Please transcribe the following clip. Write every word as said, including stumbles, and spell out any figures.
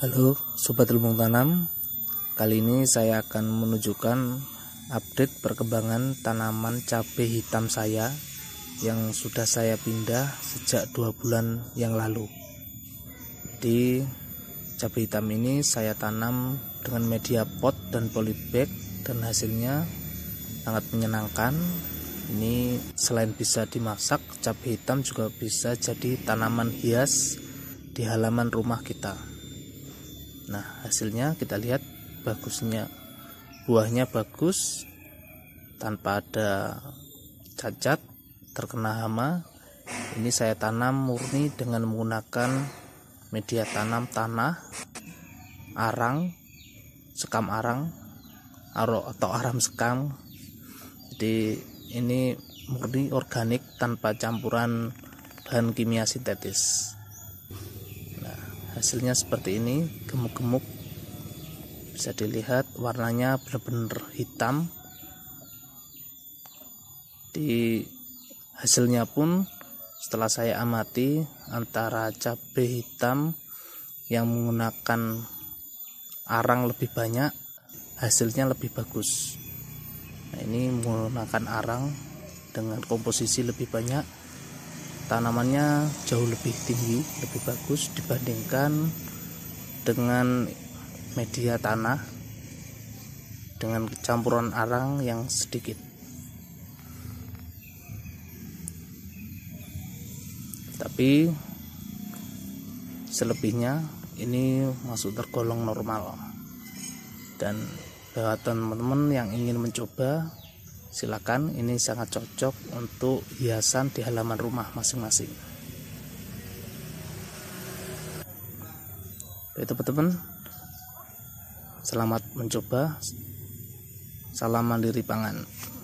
Halo Sobat Lumbung Tanam, kali ini saya akan menunjukkan update perkembangan tanaman cabai hitam saya yang sudah saya pindah sejak dua bulan yang lalu. Di cabai hitam ini saya tanam dengan media pot dan polybag dan hasilnya sangat menyenangkan. Ini selain bisa dimasak, cabai hitam juga bisa jadi tanaman hias di halaman rumah kita. Nah, hasilnya kita lihat bagusnya, buahnya bagus tanpa ada cacat, terkena hama. Ini saya tanam murni dengan menggunakan media tanam tanah, arang, sekam arang, atau aram sekam. Jadi ini murni organik tanpa campuran bahan kimia sintetis. Hasilnya seperti ini, gemuk-gemuk, bisa dilihat warnanya benar-benar hitam. Di hasilnya pun setelah saya amati, antara cabai hitam yang menggunakan arang lebih banyak, hasilnya lebih bagus. Nah, ini menggunakan arang dengan komposisi lebih banyak, tanamannya jauh lebih tinggi, lebih bagus dibandingkan dengan media tanah dengan campuran arang yang sedikit. Tapi selebihnya ini masuk tergolong normal, dan buat teman-teman yang ingin mencoba, silakan, ini sangat cocok untuk hiasan di halaman rumah masing-masing. Oke teman-teman, selamat mencoba. Salam mandiri pangan.